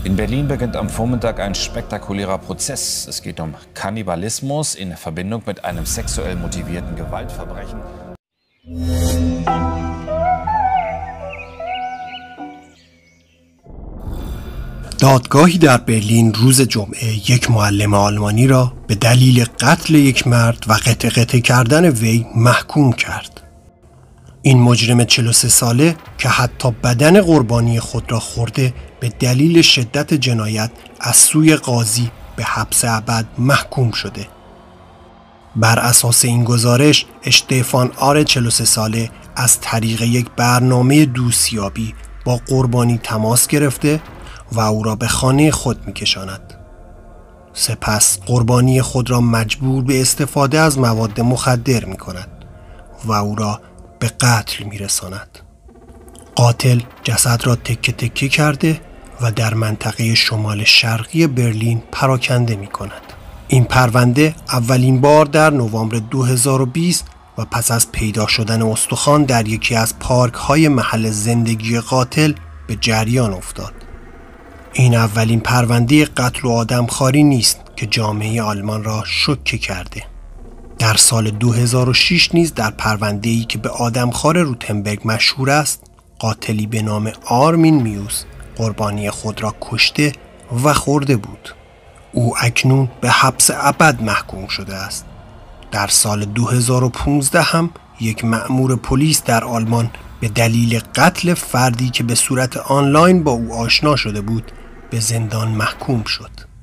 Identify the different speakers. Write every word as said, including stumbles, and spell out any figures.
Speaker 1: In Berlin beginnt am Vormittag ein spektakulärer Prozess. Es geht um Kannibalismus in Verbindung mit einem sexuell motivierten Gewaltverbrechen.
Speaker 2: دادگاهی در برلین روز جمعه یک معلم آلمانی را به دلیل قتل یک مرد و قطع قطع کردن وی محکوم کرد. این مجرم چهل و سه ساله که حتی بدن قربانی خود را خورده به دلیل شدت جنایت از سوی قاضی به حبس ابد محکوم شده. بر اساس این گزارش اشتفان آر چهل و سه ساله از طریق یک برنامه دوستیابی با قربانی تماس گرفته و او را به خانه خود می‌کشاند. سپس قربانی خود را مجبور به استفاده از مواد مخدر می‌کند و او را به قتل می‌رساند. قاتل جسد را تکه تکه کرده و در منطقه شمال شرقی برلین پراکنده می‌کند. این پرونده اولین بار در نوامبر دو هزار و بیست و پس از پیدا شدن استخوان در یکی از پارک‌های محل زندگی قاتل به جریان افتاد. این اولین پرونده قتل و آدمخواری نیست که جامعه آلمان را شوکه کرده. در سال دو هزار و شش نیز در پرونده‌ای که به آدمخوار روتنبرگ مشهور است، قاتلی به نام آرمین میوس قربانی خود را کشته و خورده بود. او اکنون به حبس ابد محکوم شده است. در سال دو هزار و پانزده هم یک مأمور پلیس در آلمان به دلیل قتل فردی که به صورت آنلاین با او آشنا شده بود به زندان محکوم شد.